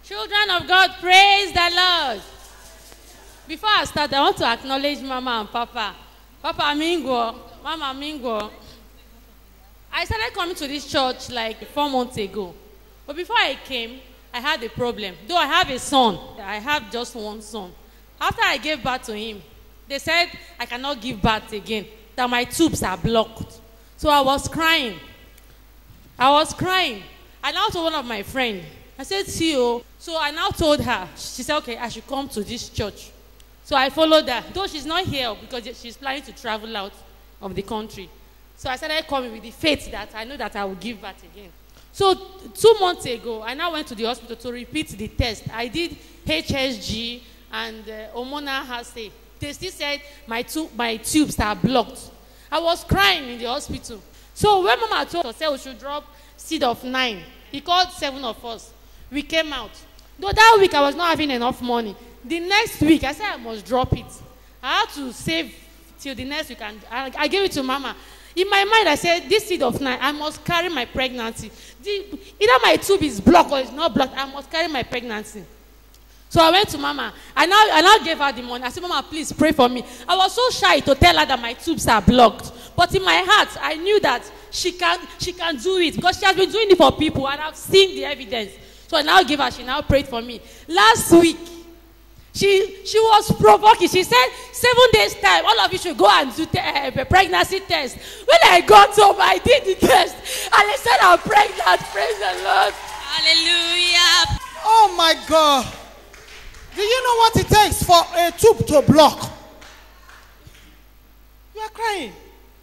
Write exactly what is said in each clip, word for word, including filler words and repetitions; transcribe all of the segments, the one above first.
Children of God, praise the Lord. Before I start, I want to acknowledge Mama and Papa. Papa Mingo, Mama Mingo. I started coming to this church like four months ago. But before I came, I had a problem. Though I have a son, I have just one son. After I gave birth to him, they said I cannot give birth again, that my tubes are blocked. So I was crying. I was crying. I now told one of my friends, I said, see you. So I now told her, she said, okay, I should come to this church. So I followed her, though she's not here because she's planning to travel out of the country. So I started coming with the faith that I know that I will give birth again. So two months ago, I now went to the hospital to repeat the test. I did H S G and uh, hormonal assay. They still said my, tu my tubes are blocked. I was crying in the hospital. So when Mama told us we should drop seed of nine, he called seven of us. We came out. Though that week I was not having enough money. The next week, I said I must drop it. I had to save till the next week, and I, I gave it to Mama. In my mind, I said, this seed of nine, I must carry my pregnancy. The, either my tube is blocked or it's not blocked, I must carry my pregnancy. So I went to Mama. I now, I now gave her the money. I said, Mama, please pray for me. I was so shy to tell her that my tubes are blocked. But in my heart, I knew that she can, she can do it because she has been doing it for people, and I've seen the evidence. So I now gave her, she now prayed for me. Last week, she, she was provoking. She said, seven days time, all of you should go and do a pregnancy test. When I got home, I did the test. And they said, I'm pregnant. Praise the Lord. Hallelujah. Oh my God. Do you know what it takes for a tube to block? You are crying.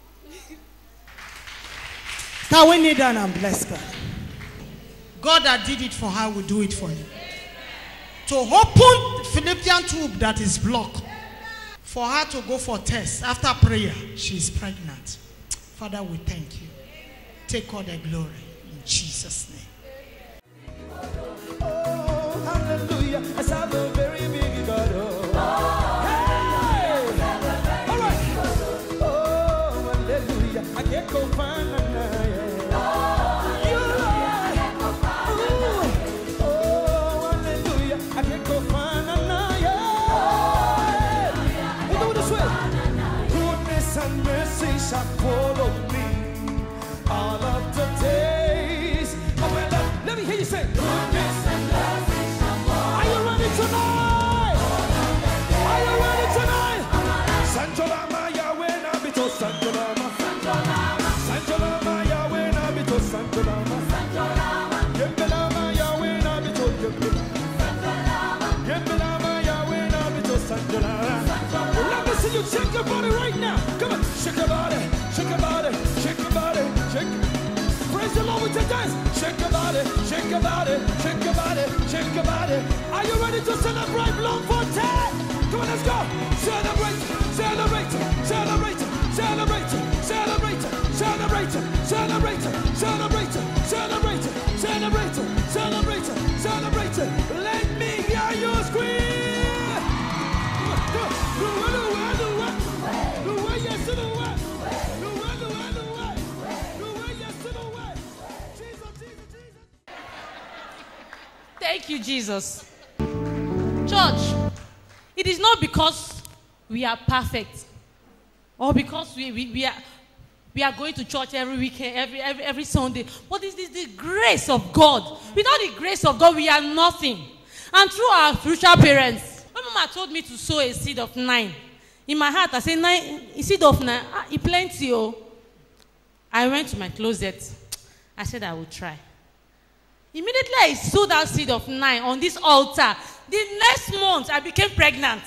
Can we kneel down and bless God? God that did it for her will do it for you. To open the Philippian tube that is blocked, for her to go for tests after prayer, she is pregnant. Father, we thank you. Take all the glory in Jesus' name. Oh, hallelujah. I serve a very big God. Oh, hey! All right. Oh, hallelujah. I can't go find another. Shall follow me all of the days of my life. Let me hear you say, goodness and mercy shall follow. Are you ready tonight? Are you ready tonight? Sanjolama Yahweh Nabito Sanjolama Sanjolama Yahweh Nabito Sanjolama Yembelama Yahweh Nabito Yembelama Yembelama Yahweh Nabito Sanjolama. Let me see you shake your body right now. Come on, shake your body. Shake your body, shake your body, shake. Praise the Lord with your dance. Shake your body, shake your body, shake your body, shake your body. Are you ready to celebrate Bloom for ten? Come on, let's go. Celebrate, celebrate, celebrate, celebrate, celebrate, celebrate, celebrate, celebrate, celebrate, celebrate, celebrate, celebrate. Let me hear you scream. Thank you, Jesus. Church, it is not because we are perfect or because we, we, we, are, we are going to church every weekend, every, every, every Sunday, but it is the grace of God. Without the grace of God, we are nothing. And through our spiritual parents, when Mama told me to sow a seed of nine, in my heart, I said, nine, a seed of nine, ah, it's plenty. Oh. I went to my closet. I said, I will try. Immediately I sowed that seed of nine on this altar. The next month, I became pregnant.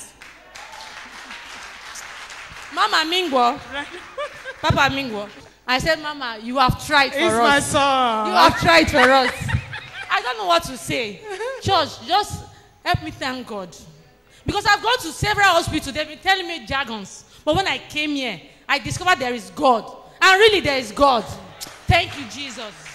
Mama Mingwo, Papa Mingwo, I said, Mama, you have tried for it's us. My son. You have tried for us. I don't know what to say. Church, just help me thank God. Because I've gone to several hospitals. They've been telling me jargons. But when I came here, I discovered there is God. And really, there is God. Thank you, Jesus.